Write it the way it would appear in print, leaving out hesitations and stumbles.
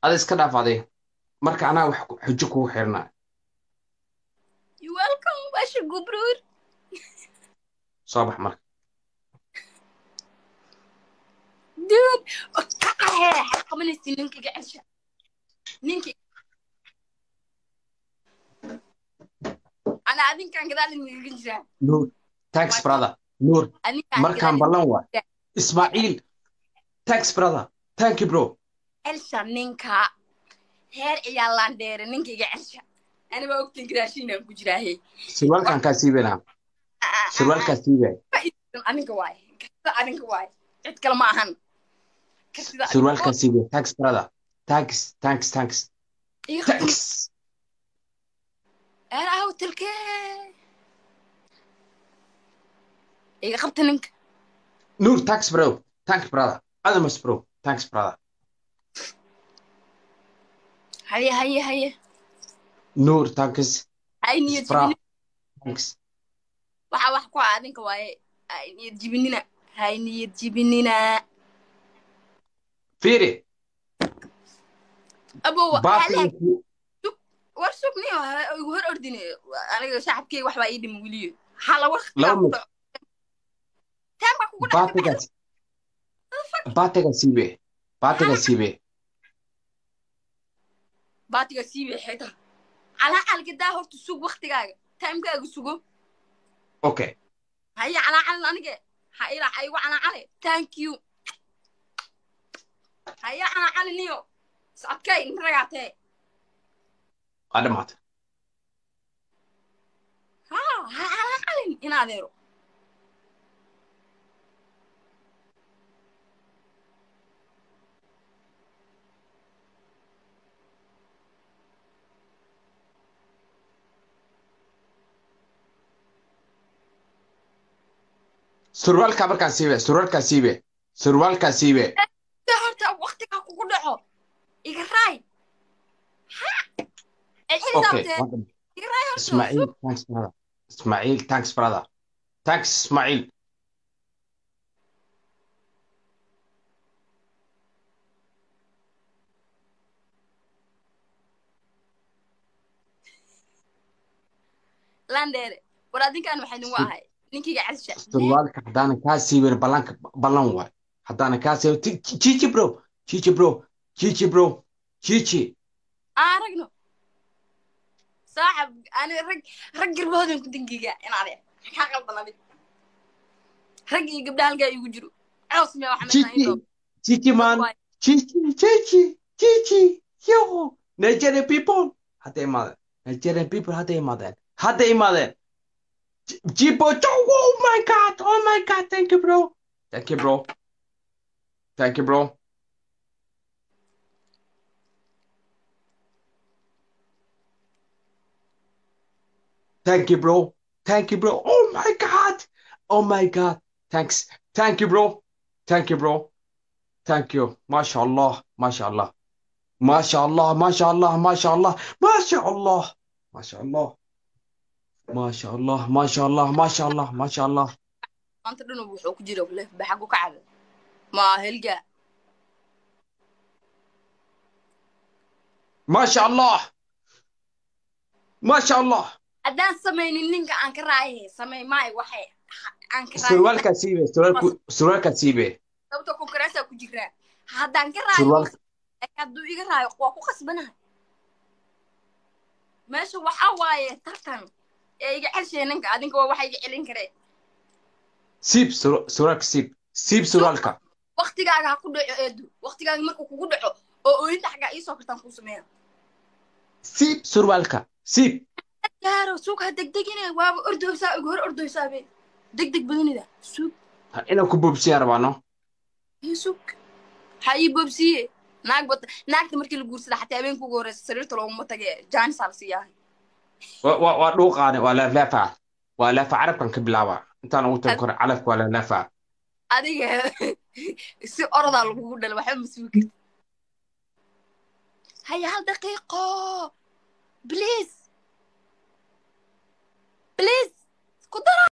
هذا إسكان أفادي مرك أنا وحجكوا حيرنا You welcome باش الجبرور صباح مرك dude حق من السنين كي قاعدش نينكي أنا أدين كان كذا اللي نجرا نور thanks brother نور أدين كان مركان كذا بلنوا إسماعيل thanks brother thank you bro إلشا نينكا هير عيالان دير نينكي قاعدش أنا بوقتين كذا شينا كجرا هي سروال كان كاسيبنا سروال كاسيبه أنا كواي أنا كواي أتكلم معهن سروال كاسيبه thanks brother thanks thanks أنا هو تلك إيه خبط نينك نور thanks bro thanks brother هذا مس bro thanks brother هيا نور thanks هاي نية brother جبني thanks waxa ku aadinka waaye ay niyad jibinina hay niyad jibinina فيري abo باتي halaag war sugni hor ordine aniga shacabkii wax baa ii dhimi wiliyo hala waqtiga ku dhaco taanka kugu dhaco باتي سيبه baatiga siibe xita ala algida horta sug waqtigaaga taamkaaga sugo اوكي هيا على aniga ha ila aygu على thank you هيا على niyo sabkay intragaate هذا مات ha على inadeero سروال كابر كاسيبه سروال كاسيبه horta waqtiga kugu dhaco iga raay اوكي اسماعيل thanks brother اسماعيل thanks brother thanks اسماعيل landere war adinkan waxaan ugu ahay ninkiga casha سروال كحدانا كاسيبه بلان واي حدانا كاسيبه تشيشي برو تشيشي aragno saaxib ani rag garboodan ku dingiga inaade ka qaldan mid rag iyo gabdha halka igu jiro aws ma waxa meesha تشيشي مان تشيشي يو Nigerian people هذا ما Nigerian people هذا ما Jibo, oh my God, thank you, bro. Thank you, bro. Thank you, bro. Thank you, bro. Thank you, bro. Oh my God. Thanks. Thank you, bro. Thank you, bro. Thank you. MashaAllah. MashaAllah. MashaAllah. MashaAllah. MashaAllah. MashaAllah. MashaAllah. MashaAllah. MashaAllah. MashaAllah. MashaAllah. anta dhino wuxuu ku jiro leh baxagu ka cad ma helga MashaAllah. MashaAllah. adaan samaynin ninka aan ka raayay samay maay waxay aan ka raayay سروالك سيبه sababta konkurrensa ku jira haddaan ka raayo hadduu iga raayo waa ku qasbanahay meesha waxa waaye tartan ee iga celshay ninka adinka waa waxa iga celin karee سيب سروالك waqtigaaga ha ku dhaco eedu waqtigaaga markuu kugu dhaco oo ooyinta xagaa ii soo kartaan kuu sameeya سيب سروالك سيب gaaro suuq ha degdegine waaba ordooysaa ugu hor ordooysaabe degdeg badanida suuq inaan ku boobsiya rabaano suuq ha ii boobsiye naagta markii la guursada xataa habeenka ugu horeysa sariirta looguma tage jaanis aa la siiyahay waa dhuuqaane waa laafa carabkan ka bilaaba intaan ugu tagi kore calafka waa laafa adiga si orodaa lagugu dhala waxba ma sugi karti haya hal daqiiqo please ku dara